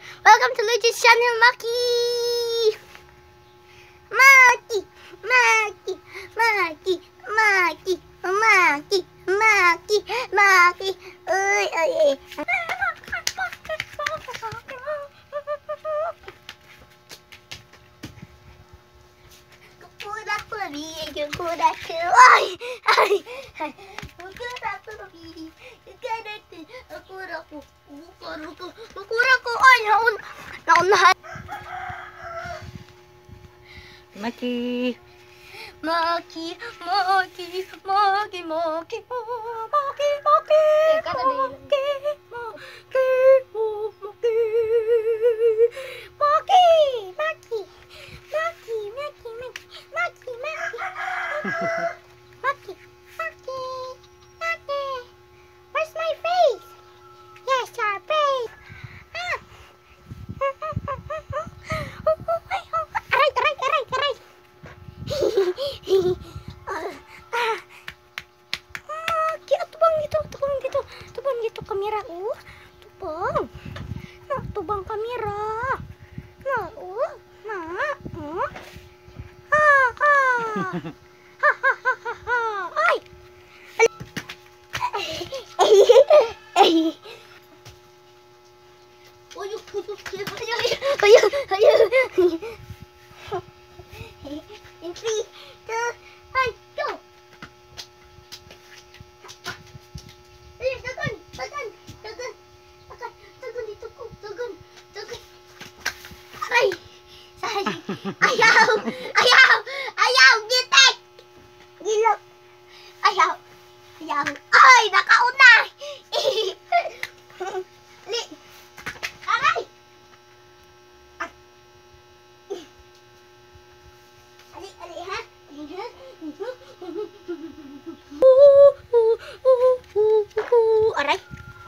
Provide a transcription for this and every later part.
Welcome to Luigi'S channel, Macky! Macky! Macky! Macky! Macky! Macky! Macky! Macky! Uy, uy, uy. Kukura-kuri, ay! Ay! Ay! Kukura-kuri, kukura-ku, ay! Naunahan! Macky! Macky! Macky! Macky! Macky! Macky! Macky! Macky! Macky, Macky, Macky, where's my face? Yes, your face. Aray. Macky, tubang dito kamera. Tubang kamera. In 3, 2, 1, go! Dagan. Aray! Ayaw! Gitek! Gilap! Ayaw! Ay! Nakauna! Ali! Aray! Ali, ha? Aray!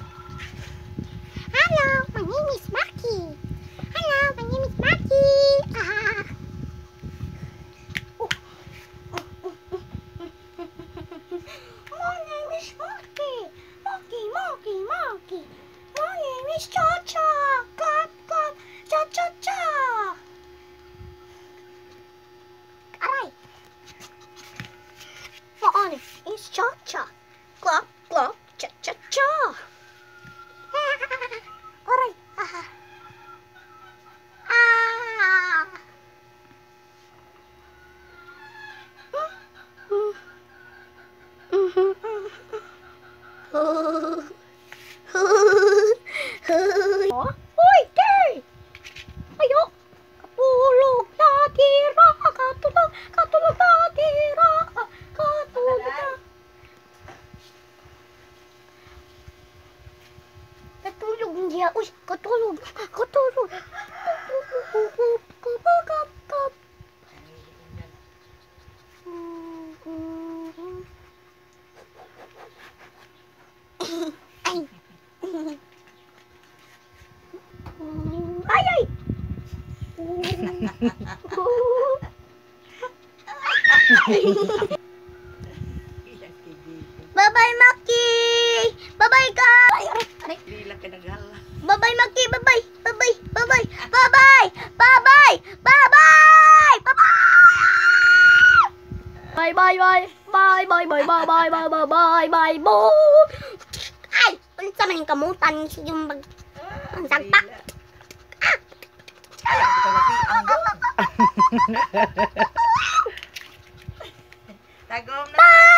Hello, my name is Macky. My name is Macky. My name is Macky. Macky. My name is Cha-Cha. Clap. Cha-cha-cha. Aray. My name is Cha-Cha. Clap. Cha-cha-cha. Aray. Hoy, Kay! Ayo! Katulog na tira! Katulog na tira! Katulog na... Katulog niya! Uy! Katulog! Kap! Ay! Bye-bye, Macky! Bye-bye, guys! Bye-bye, Macky! Bye-bye! Bye! Ay! Ulit sa maning kamutan yung magsagpak. Tagom na.